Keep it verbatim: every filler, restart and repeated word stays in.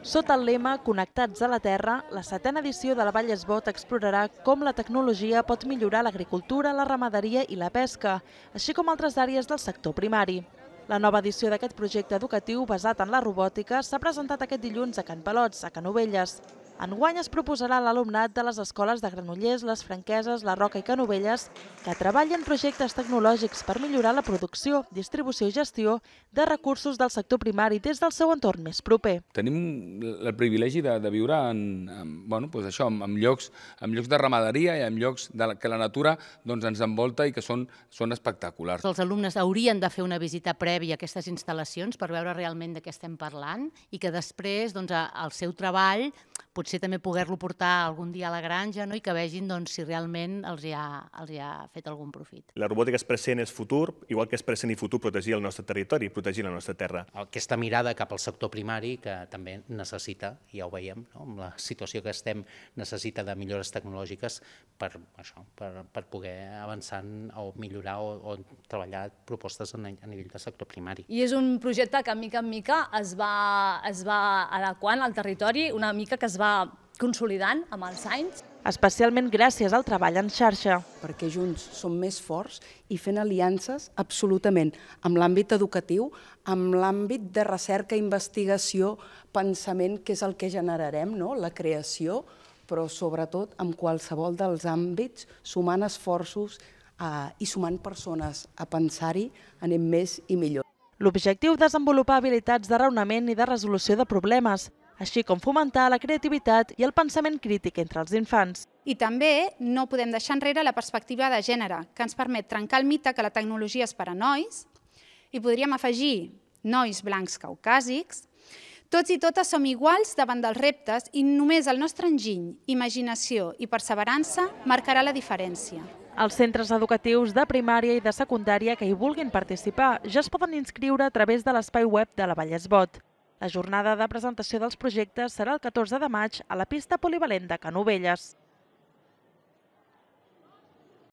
Sota el lema Connectats a la Terra, la setena edició de la Vallesbot explorarà com la tecnologia pot millorar l'agricultura, la ramaderia i la pesca, així com altres àrees del sector primari. La nova edició d'aquest projecte educatiu basat en la robòtica s'ha presentat aquest dilluns a Can Pelots, a Canovelles. Enguany es proposarà a l'alumnat de les escoles de Granollers, Les Franqueses, La Roca i Canovelles que treballen projectes tecnològics per millorar la producció, distribució i gestió de recursos del sector primari des del seu entorn més proper. Tenim el privilegi de, de viure en, en, bueno, doncs això, en, en, llocs, en llocs de ramaderia i en llocs de la, que la natura doncs, ens envolta i que són, són espectaculars. Els alumnes haurien de fer una visita prèvia a aquestes instal·lacions per veure realment de què estem parlant i que després, doncs, al seu treball, potser també poder-lo portar algun dia a la granja, no? I que vegin doncs, si realment els hi, ha, els hi ha fet algun profit. La robòtica és present, és futur, igual que és present i futur protegir el nostre territori, protegir la nostra terra. Aquesta mirada cap al sector primari que també necessita, ja ho veiem, no? Amb la situació que estem, necessita de millores tecnològiques per, això, per, per poder avançar o millorar o, o treballar propostes a nivell de sector primari. I és un projecte que mica en mica es va, es va adequant al territori, una mica que es va consolidant amb els anys. Especialment gràcies al treball en xarxa. Perquè junts som més forts i fent aliances absolutament amb l'àmbit educatiu, amb l'àmbit de recerca, investigació, pensament, que és el que generarem, no? La creació, però sobretot amb qualsevol dels àmbits, sumant esforços eh, i sumant persones a pensar-hi, anem més i millor. L'objectiu és desenvolupar habilitats de raonament i de resolució de problemes, així com fomentar la creativitat i el pensament crític entre els infants. I també no podem deixar enrere la perspectiva de gènere, que ens permet trencar el mite que la tecnologia és per a nois, i podríem afegir nois blancs caucàsics. Tots i totes som iguals davant dels reptes i només el nostre enginy, imaginació i perseverança marcarà la diferència. Els centres educatius de primària i de secundària que hi vulguin participar ja es poden inscriure a través de l'espai web de la Vallesbot. La jornada de presentació dels projectes serà el catorze de maig a la pista polivalent de Canovelles.